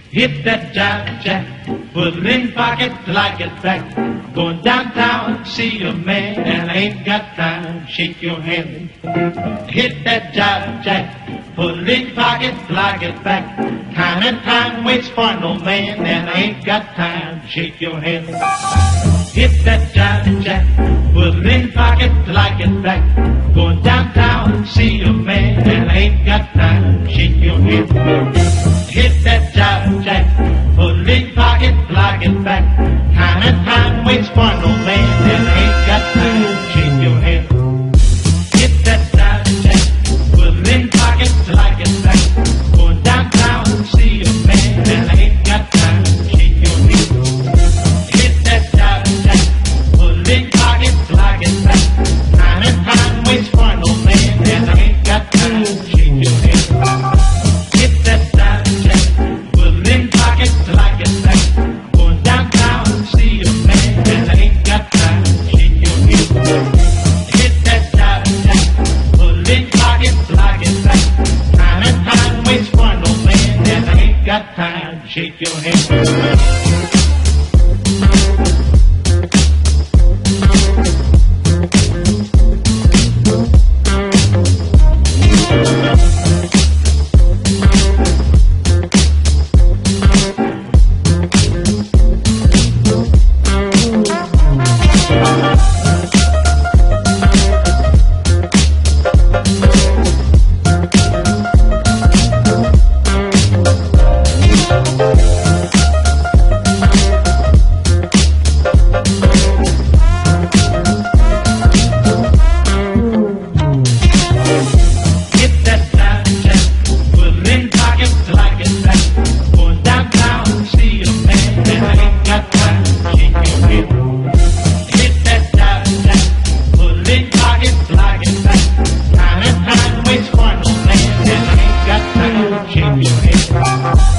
Hit that jive jack, put it in pocket till I get back. Going downtown to see a man, and I ain't got time to shake your hand. Hit that jive jack, put it in pocket till I get back. Time and time waits for no man, and I ain't got time to shake your hand. Hit that jive jack, put it in pocket till I get back. Going downtown to see a man, and I ain't got time to shake your hand. Hit that jive jack, put it in pocket till I get back. Time and time waits for no man, and I ain't got time to shake your hand. Hit that jive jack, put it in pocket till I get back. Going downtown to see a man, and I ain't got time to shake your hand. Hit that jive jack, put it in pocket till I get back. Time and time waits for no man, and I ain't got time to shake your hand. Hit that jive jack, put it in pocket till I get back. Going downtown to see a man, and I ain't got time to shake your hand. Hit that jive jack, put it in pocket till I get back. Time and time waits for no man, and I ain't got time to shake your hand. Shake your head.